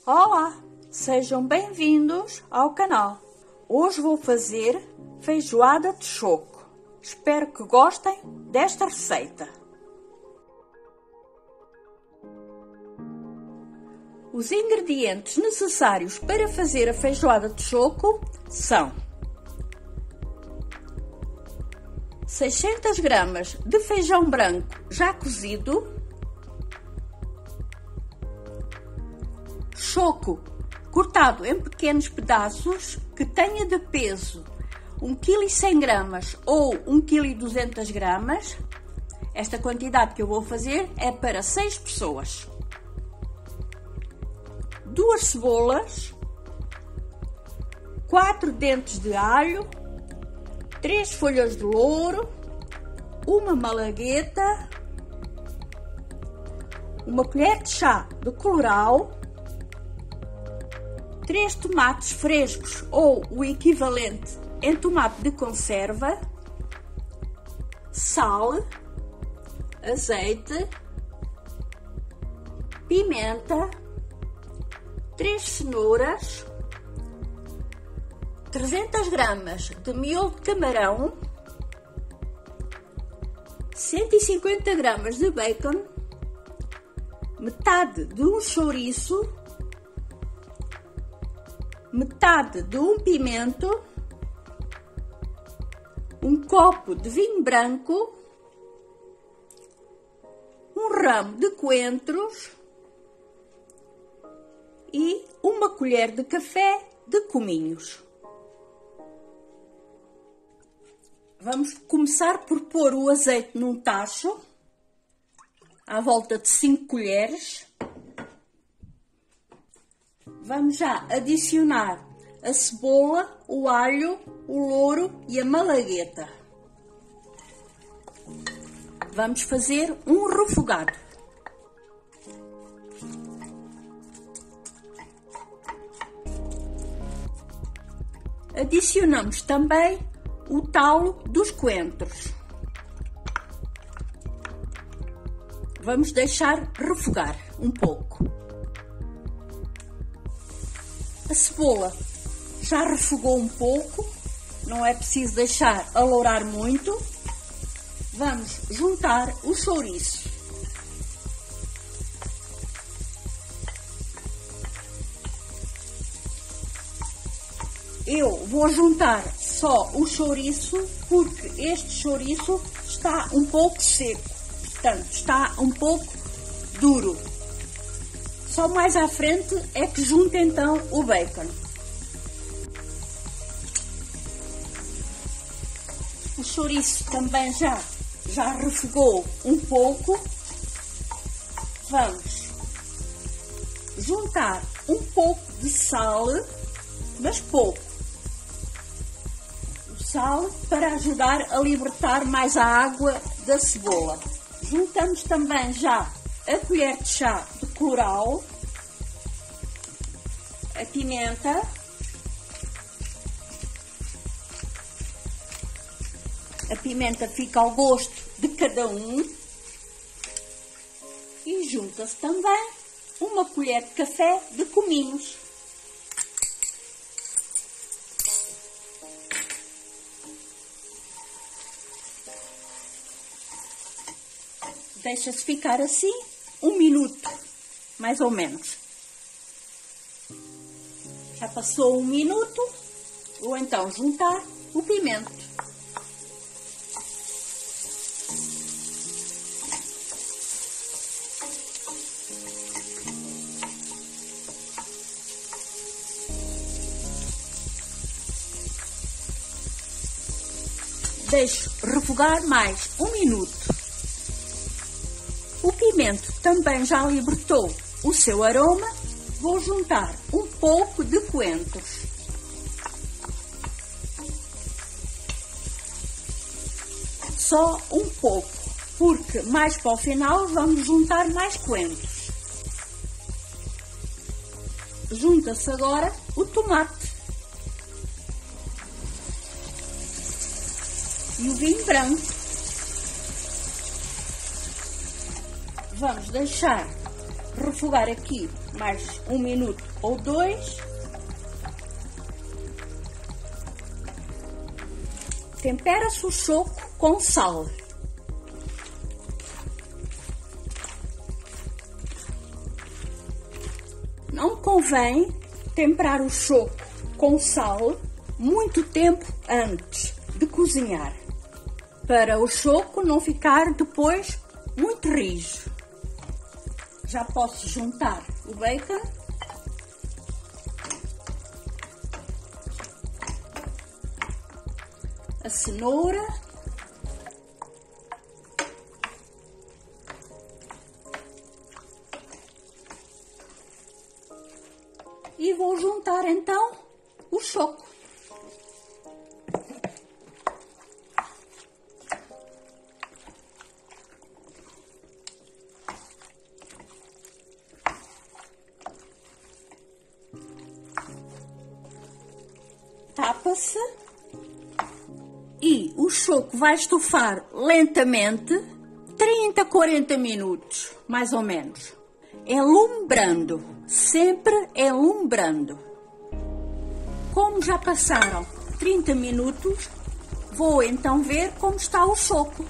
Olá, sejam bem-vindos ao canal. Hoje vou fazer feijoada de choco. Espero que gostem desta receita. Os ingredientes necessários para fazer a feijoada de choco são 600 gramas de feijão branco já cozido, choco cortado em pequenos pedaços que tenha de peso 1,1 kg ou 1,2 kg. Esta quantidade que eu vou fazer é para 6 pessoas. 2 cebolas, 4 dentes de alho, 3 folhas de louro, uma malagueta, uma colher de chá de colorau, 3 tomates frescos ou o equivalente em tomate de conserva, sal, azeite, pimenta, 3 cenouras, 300 gramas de miolo de camarão, 150 gramas de bacon, metade de um chouriço, metade de um pimento, um copo de vinho branco, um ramo de coentros e uma colher de café de cominhos. Vamos começar por pôr o azeite num tacho, à volta de 5 colheres. Vamos já adicionar a cebola, o alho, o louro e a malagueta. Vamos fazer um refogado. Adicionamos também o talo dos coentros. Vamos deixar refogar um pouco. A cebola já refogou um pouco, não é preciso deixar alourar muito. Vamos juntar o chouriço. Eu vou juntar só o chouriço porque este chouriço está um pouco seco, portanto está um pouco duro. Só mais à frente é que junto então o bacon. O chouriço também já refogou um pouco. Vamos juntar um pouco de sal, mas pouco. O sal para ajudar a libertar mais a água da cebola. Juntamos também já a colher de chá de colorau, a pimenta, a pimenta fica ao gosto de cada um, e junta-se também uma colher de café de cominhos. Deixa-se ficar assim 1 minuto, mais ou menos. Já passou 1 minuto, vou então juntar o pimento. Deixo refogar mais 1 minuto. O pimento também já libertou o seu aroma. Vou juntar um pouco de coentros. Só um pouco, porque mais para o final vamos juntar mais coentros. Junta-se agora o tomate e o vinho branco. Vamos deixar refogar aqui mais 1 minuto ou 2. Tempera-se o choco com sal. Não convém temperar o choco com sal muito tempo antes de cozinhar, para o choco não ficar depois muito rijo. Já posso juntar o bacon. A cenoura. E vou juntar então o choco. Tapa-se e o choco vai estufar lentamente 30, 40 minutos, mais ou menos. Enlumbrando, sempre enlumbrando. Como já passaram 30 minutos, vou então ver como está o choco.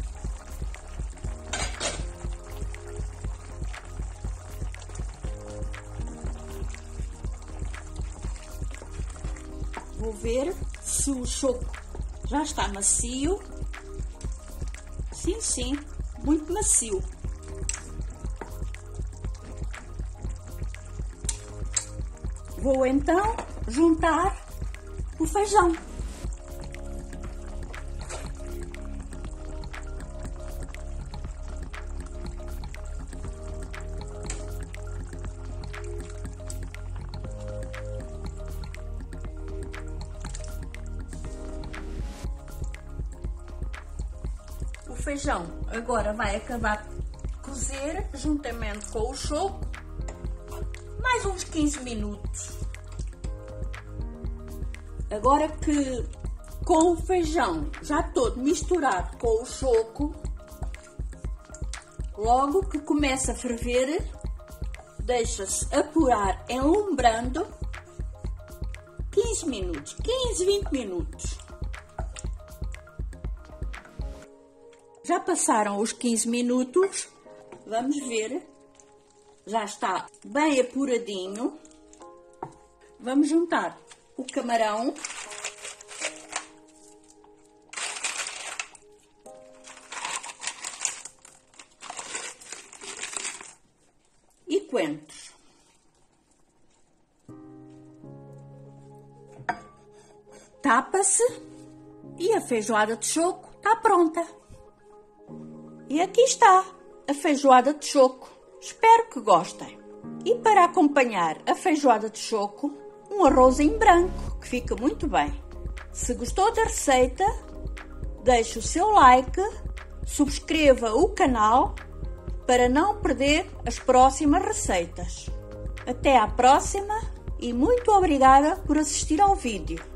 Vou ver se o choco já está macio. Sim, sim, muito macio. Vou então juntar o feijão. O feijão agora vai acabar de cozer juntamente com o choco mais uns 15 minutos. Agora que com o feijão já todo misturado com o choco, logo que começa a ferver, deixa-se apurar enlumbrando 15 minutos, 15, 20 minutos. Já passaram os 15 minutos, vamos ver, já está bem apuradinho. Vamos juntar o camarão. E coentros. Tapa-se e a feijoada de choco está pronta. E aqui está a feijoada de choco. Espero que gostem. E para acompanhar a feijoada de choco, um arrozinho branco, que fica muito bem. Se gostou da receita, deixe o seu like, subscreva o canal para não perder as próximas receitas. Até à próxima e muito obrigada por assistir ao vídeo.